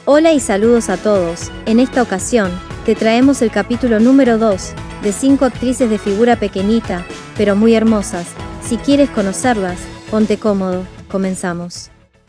Hola y saludos a todos. En esta ocasión, te traemos el capítulo número 2, de 5 actrices de figura pequeñita, pero muy hermosas. Si quieres conocerlas, ponte cómodo, comenzamos.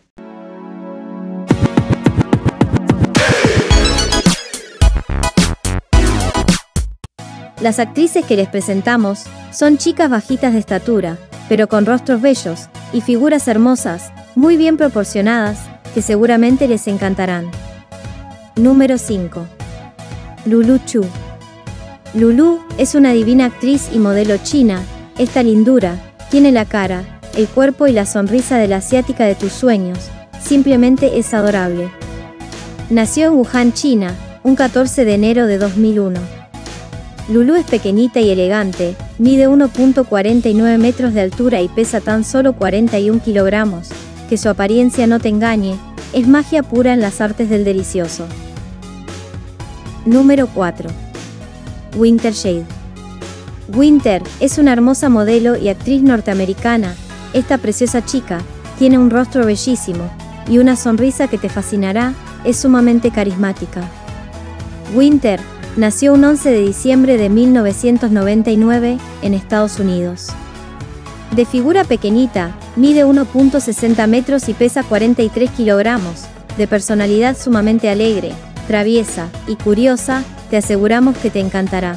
Las actrices que les presentamos son chicas bajitas de estatura, pero con rostros bellos y figuras hermosas, muy bien proporcionadas, que seguramente les encantarán. Número 5. Lulu Chu. Lulu es una divina actriz y modelo china. Esta lindura tiene la cara, el cuerpo y la sonrisa de la asiática de tus sueños. Simplemente es adorable. Nació en Wuhan, China, un 14 de enero de 2001. Lulu es pequeñita y elegante, mide 1.49 metros de altura y pesa tan solo 41 kilogramos. Que su apariencia no te engañe, es magia pura en las artes del delicioso. Número 4. Winter Jade. Winter es una hermosa modelo y actriz norteamericana. Esta preciosa chica tiene un rostro bellísimo y una sonrisa que te fascinará, es sumamente carismática. Winter nació un 11 de diciembre de 1999 en Estados Unidos. De figura pequeñita, mide 1.60 metros y pesa 43 kilogramos. De personalidad sumamente alegre, traviesa y curiosa, te aseguramos que te encantará.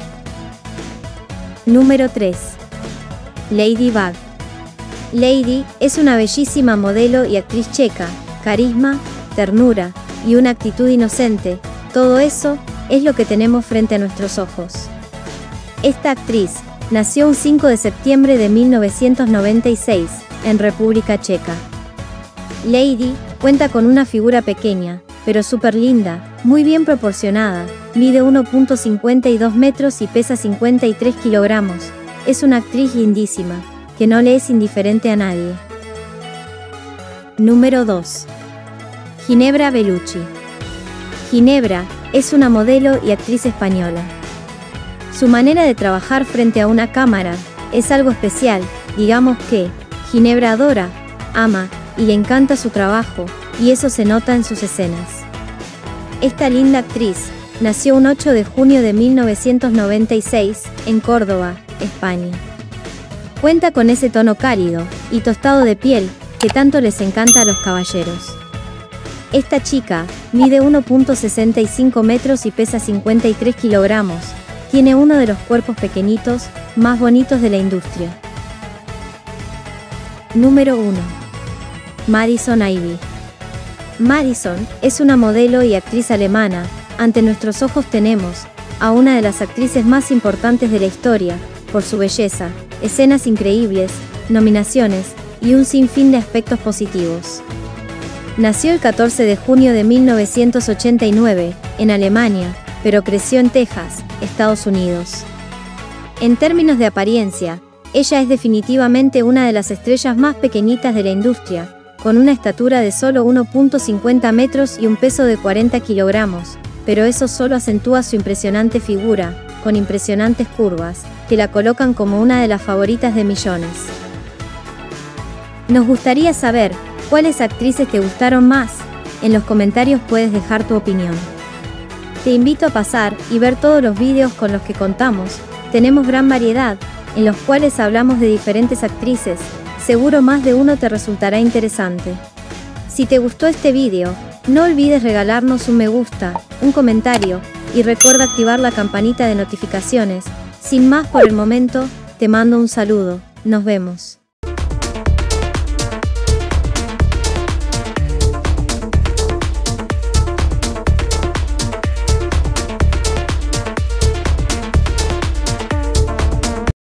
Número 3. Lady Bug. Lady es una bellísima modelo y actriz checa, carisma, ternura y una actitud inocente. Todo eso es lo que tenemos frente a nuestros ojos. Esta actriz nació un 5 de septiembre de 1996 en República Checa. Lady cuenta con una figura pequeña, pero súper linda, muy bien proporcionada, mide 1.52 metros y pesa 53 kilogramos. Es una actriz lindísima, que no le es indiferente a nadie. Número 2. Ginebra Bellucci. Ginebra es una modelo y actriz española. Su manera de trabajar frente a una cámara es algo especial. Digamos que Ginebra adora, ama y le encanta su trabajo, y eso se nota en sus escenas. Esta linda actriz nació un 8 de junio de 1996 en Córdoba, España. Cuenta con ese tono cálido y tostado de piel que tanto les encanta a los caballeros. Esta chica mide 1.65 metros y pesa 53 kilogramos. Tiene uno de los cuerpos pequeñitos más bonitos de la industria. Número 1. Madison Ivy. Madison es una modelo y actriz alemana. Ante nuestros ojos tenemos a una de las actrices más importantes de la historia, por su belleza, escenas increíbles, nominaciones y un sinfín de aspectos positivos. Nació el 14 de junio de 1989, en Alemania, pero creció en Texas, Estados Unidos. En términos de apariencia, ella es definitivamente una de las estrellas más pequeñitas de la industria, con una estatura de solo 1.50 metros y un peso de 40 kilogramos, pero eso solo acentúa su impresionante figura, con impresionantes curvas, que la colocan como una de las favoritas de millones. Nos gustaría saber cuáles actrices te gustaron más. En los comentarios puedes dejar tu opinión. Te invito a pasar y ver todos los vídeos con los que contamos. Tenemos gran variedad, en los cuales hablamos de diferentes actrices. Seguro más de uno te resultará interesante. Si te gustó este vídeo, no olvides regalarnos un me gusta, un comentario, y recuerda activar la campanita de notificaciones. Sin más por el momento, te mando un saludo. Nos vemos.